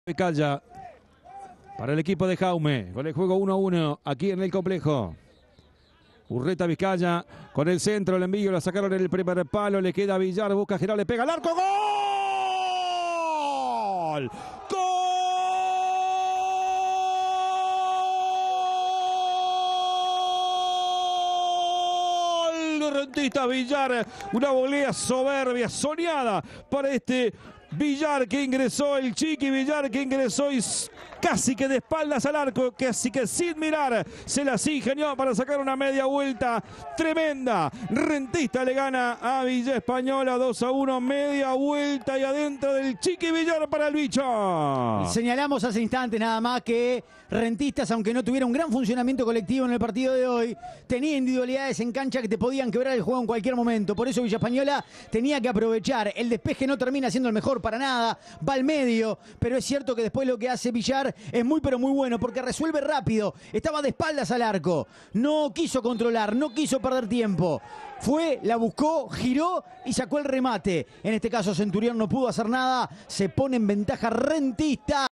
Vizcaya para el equipo de Jaume, con el juego 1-1 aquí en el complejo. Urreta Vizcaya con el centro, el envío, la sacaron en el primer palo, le queda a Villar, busca girar, le pega al arco, ¡gol! ¡Gol! Rentistas Villar, una volea soberbia, soñada para este Villar que ingresó, el Chiqui Villar que ingresó y casi que de espaldas al arco, casi que sin mirar, se las ingenió para sacar una media vuelta tremenda. Rentista le gana a Villa Española 2-1, media vuelta y adentro del Chiqui Villar para el bicho. Señalamos hace instantes nada más que Rentistas, aunque no tuviera un gran funcionamiento colectivo en el partido de hoy, tenía individualidades en cancha que te podían quebrar el juego en cualquier momento. Por eso Villa Española tenía que aprovechar. El despeje no termina siendo el mejor para nada, va al medio, pero es cierto que después lo que hace Villar es muy pero muy bueno porque resuelve rápido. Estaba de espaldas al arco, no quiso controlar, no quiso perder tiempo. Fue, la buscó, giró y sacó el remate. En este caso Centurión no pudo hacer nada, se pone en ventaja Rentista.